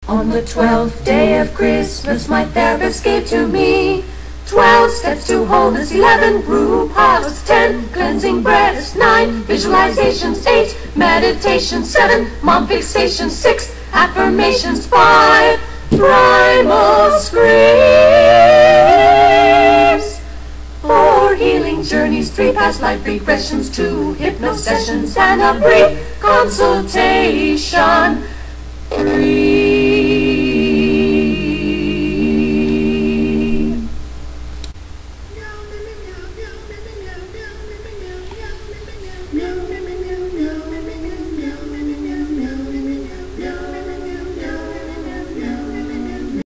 On the 12th day of Christmas, my therapist gave to me 12 steps to wholeness, 11 brew pause, 10 cleansing breaths, 9 visualizations, 8 meditation, 7 mom fixation, 6 affirmations, 5 primal screams, 4 healing journeys, 3 past life regressions, 2 hypno sessions, and a brief consultation, 3